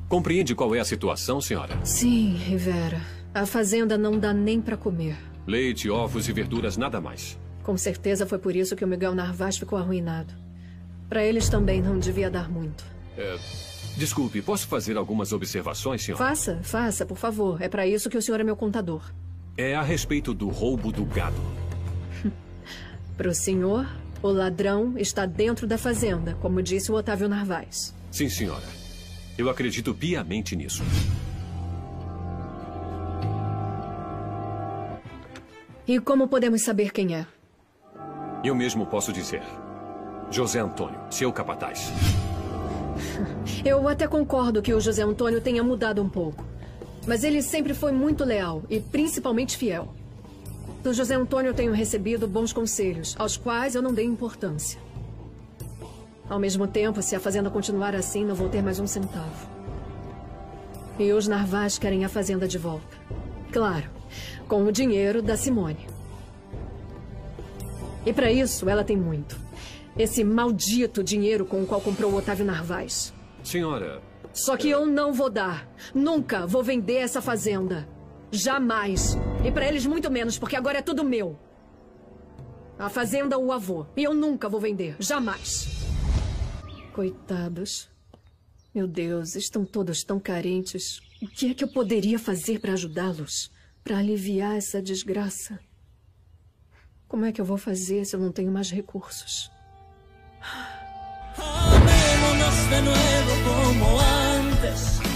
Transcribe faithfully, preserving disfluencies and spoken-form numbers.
Compreende qual é a situação, senhora? Sim, Rivera. A fazenda não dá nem para comer. Leite, ovos e verduras, nada mais. Com certeza foi por isso que o Miguel Narvaez ficou arruinado. Para eles também não devia dar muito. É, desculpe, posso fazer algumas observações, senhora? Faça, faça, por favor. É para isso que o senhor é meu contador. É a respeito do roubo do gado. Para o senhor, o ladrão está dentro da fazenda, como disse o Otávio Narvaez. Sim, senhora. Eu acredito piamente nisso. E como podemos saber quem é? Eu mesmo posso dizer. José Antônio, seu capataz. Eu até concordo que o José Antônio tenha mudado um pouco. Mas ele sempre foi muito leal e principalmente fiel. Do José Antônio tenho recebido bons conselhos, aos quais eu não dei importância. Ao mesmo tempo, se a fazenda continuar assim, não vou ter mais um centavo. E os Narvaez querem a fazenda de volta. Claro, com o dinheiro da Simone. E para isso, ela tem muito. Esse maldito dinheiro com o qual comprou o Otávio Narvaez. Senhora... Só que eu não vou dar. Nunca vou vender essa fazenda. Jamais. E para eles muito menos, porque agora é tudo meu. A fazenda, o avô. E eu nunca vou vender. Jamais. Coitados. Meu Deus, estão todos tão carentes. O que é que eu poderia fazer para ajudá-los? Para aliviar essa desgraça? Como é que eu vou fazer se eu não tenho mais recursos? Amémonos de nuevo como antes.